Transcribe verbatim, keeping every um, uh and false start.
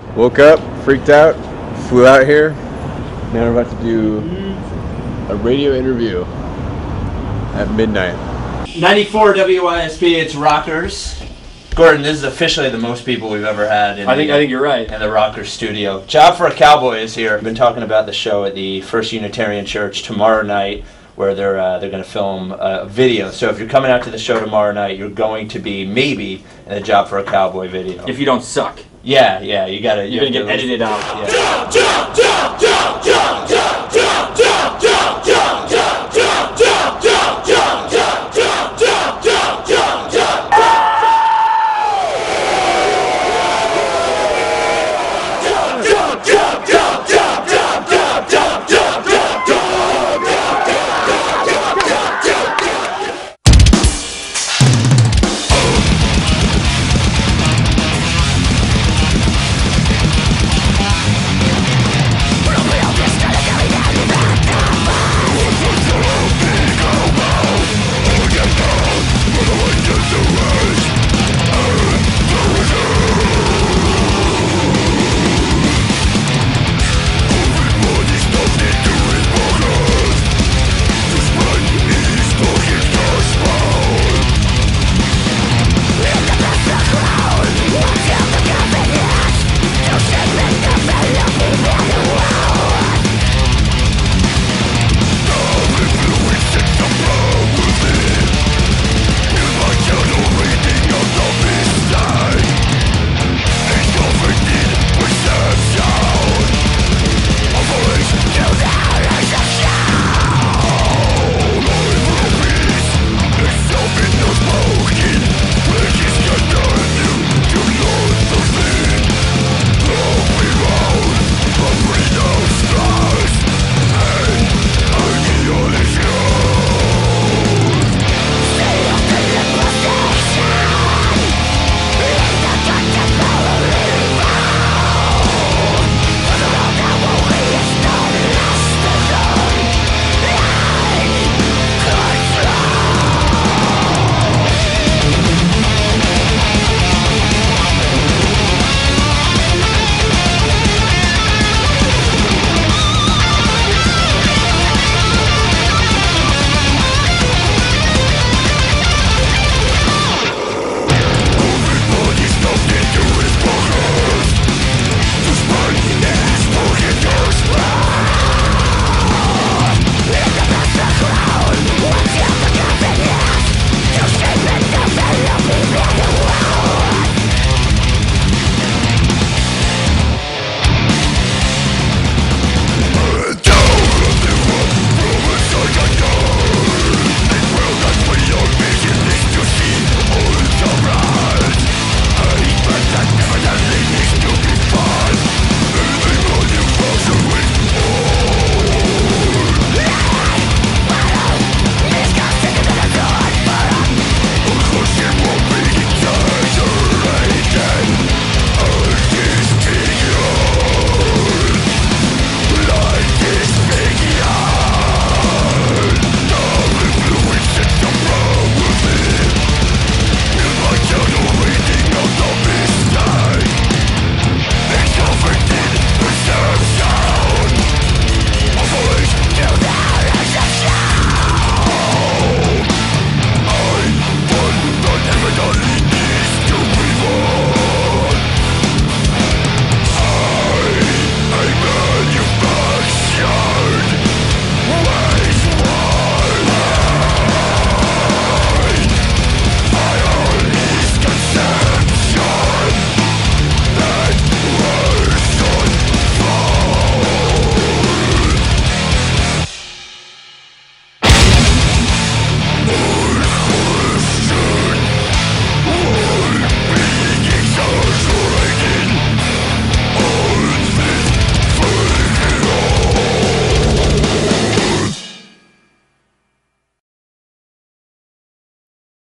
Woke up, freaked out, flew out here. Now we're about to do a radio interview at midnight. ninety-four W I S P, it's Rockers. Gordon, this is officially the most people we've ever had in I think the, I think you're right. in the Rockers studio. Job for a Cowboy is here. We've been talking about the show at the First Unitarian Church tomorrow night, where they're uh, they're going to film a video. So if you're coming out to the show tomorrow night, you're going to be maybe in a Job for a Cowboy video. If you don't suck. Yeah, yeah, you gotta. You're you gonna get edited out. Yeah.